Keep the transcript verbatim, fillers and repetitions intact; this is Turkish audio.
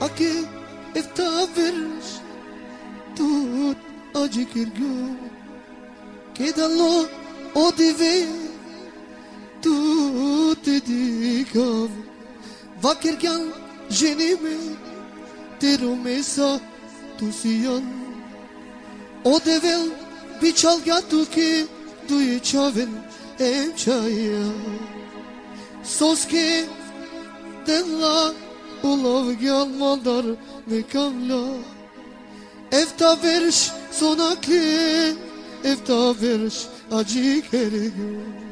Ake efta versh tut acı kirgü Kedallo o dive tut edikav Vakirgan jenime tero mesa tusiyan O devel biçalga tuki duye çaven em çaya Soske della Olav gel maldar ne kamla Efta veriş sonaki Efta veriş acı kergü